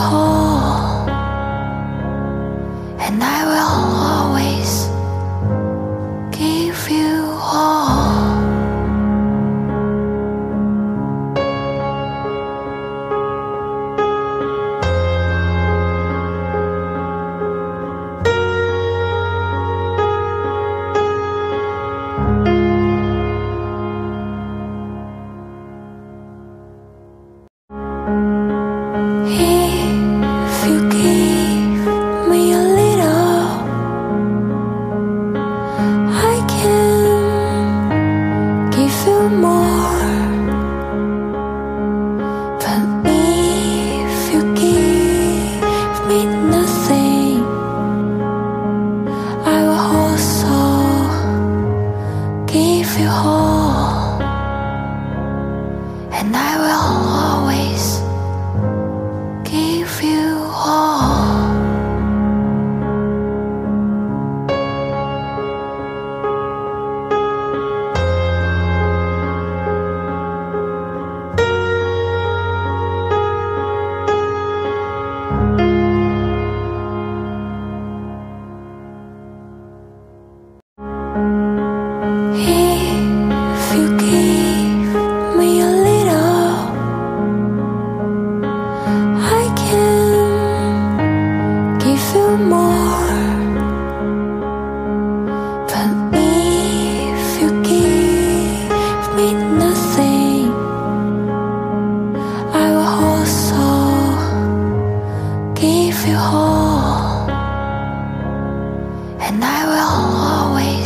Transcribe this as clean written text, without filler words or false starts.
whole, and I will always give you all. If you give me a little, I can give you more. But if you give me nothing, I will also give you all, and I will always give you all. If you give me a little, I can give you more. But if you give me nothing, I will also give you all, and I will always